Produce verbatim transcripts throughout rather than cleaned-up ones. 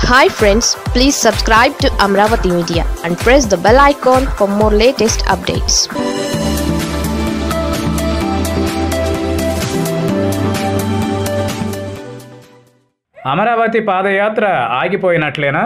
Hi friends, please subscribe to Amaravati Media and press the bell icon for more latest updates. Amaravati పాదయాత్ర ఆగిపోయినట్లేనా?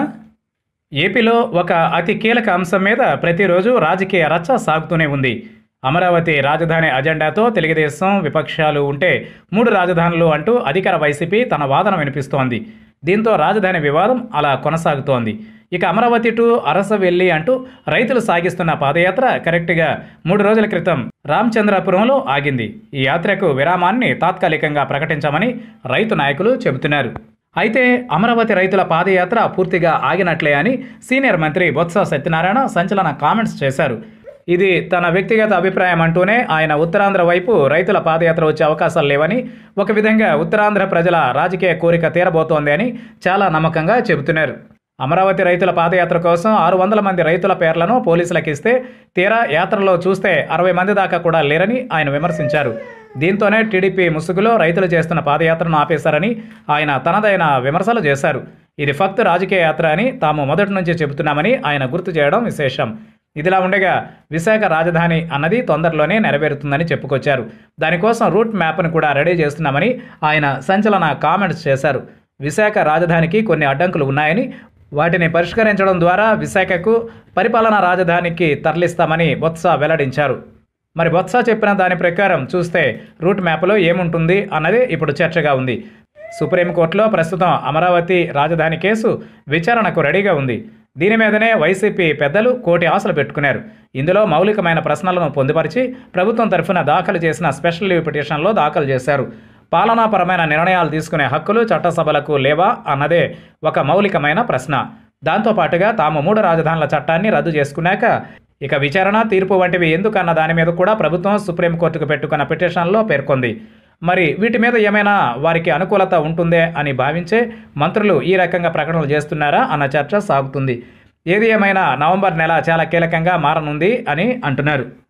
ఏపీలో ఒక అతి కీలక అంశం మీద ప్రతిరోజు రాజకీయ రచ్చ సాగుతూనే ఉంది. అమరావతి రాజధాని అజెండాతో తెలుగుదేశం విపక్షాలు ఉంటే మూడు రాజధానులు అంటూ అధికార వైసీపీ తన వాదన వినిపిస్తోంది. దీంతో రాజధాని వివాదం అలా కొనసాగుతోంది. ఇక అమరావతి టు అరసవెల్లి అంటూ రైతులు సాగిస్తున్న పాదయాత్ర కరెక్ట్గా మూడు రోజుల క్రితం రామచంద్రపురంలో ఆగింది. ఈ యాత్రకు విరామాన్ని తాత్కాలికంగా ప్రకటించామని రైతు నాయకులు చెబుతున్నారు. అయితే అమరావతి రైతుల పాదయాత్ర పూర్తిగా ఆగినట్లే అని సీనియర్ మంత్రి బొత్స సత్యనారాయణ సంచలన కామెంట్స్ చేశారు. ఇది తన వ్యక్తిగత అభిప్రాయం అంటూనే ఆయన ఉత్తరాంధ్ర వైపు రైతుల పాదయాత్ర వచ్చే అవకాశాలు లేవని, ఒక విధంగా ఉత్తరాంధ్ర ప్రజల రాజకీయ కోరిక తీరబోతోంది అని చాలా నమ్మకంగా చెబుతున్నారు. అమరావతి రైతుల పాదయాత్ర కోసం ఆరు వందల మంది రైతుల పేర్లను పోలీసులకు ఇస్తే తీరా యాత్రలో చూస్తే అరవై మంది దాకా కూడా లేరని ఆయన విమర్శించారు. దీంతోనే టీడీపీ ముసుగులో రైతులు చేస్తున్న పాదయాత్రను ఆపేశారని ఆయన తనదైన విమర్శలు చేశారు. ఇది ఫక్త్ రాజకీయ యాత్ర అని తాము మొదటి నుంచి చెబుతున్నామని ఆయన గుర్తు చేయడం విశేషం. ఇదిలా ఉండగా విశాఖ రాజధాని అన్నది తొందరలోనే నెరవేరుతుందని చెప్పుకొచ్చారు. దానికోసం రూట్ మ్యాప్ను కూడా రెడీ చేస్తున్నామని ఆయన సంచలన కామెంట్స్ చేశారు. విశాఖ రాజధానికి కొన్ని అడ్డంకులు ఉన్నాయని, వాటిని పరిష్కరించడం ద్వారా విశాఖకు పరిపాలనా రాజధానికి తరలిస్తామని బొత్స వెల్లడించారు. మరి బొత్స చెప్పిన దాని ప్రకారం చూస్తే రూట్ మ్యాప్లో ఏముంటుంది అన్నది ఇప్పుడు చర్చగా ఉంది. సుప్రీంకోర్టులో ప్రస్తుతం అమరావతి రాజధాని కేసు విచారణకు రెడీగా ఉంది. దీని మీదనే వైసీపీ పెద్దలు కోటి ఆశలు పెట్టుకున్నారు. ఇందులో మౌలికమైన ప్రశ్నలను పొందుపరిచి ప్రభుత్వం తరఫున దాఖలు చేసిన స్పెషల్ లీవ్ పిటిషన్లో దాఖలు చేశారు. పాలనాపరమైన నిర్ణయాలు తీసుకునే హక్కులు చట్టసభలకు లేవా అన్నదే ఒక మౌలికమైన ప్రశ్న. దాంతోపాటుగా తాము మూడు రాజధానుల చట్టాన్ని రద్దు చేసుకున్నాక ఇక విచారణ, తీర్పు వంటివి ఎందుకన్న దాని మీద కూడా ప్రభుత్వం సుప్రీంకోర్టుకు పెట్టుకున్న పిటిషన్లో పేర్కొంది. మరి వీటి మీద ఏమైనా వారికి అనుకూలత ఉంటుందే అని భావించే మంత్రులు ఈ రకంగా ప్రకటనలు చేస్తున్నారా అన్న చర్చ సాగుతుంది. ఏది ఏమైనా నవంబర్ నెల చాలా కీలకంగా మారనుంది అని అంటున్నారు.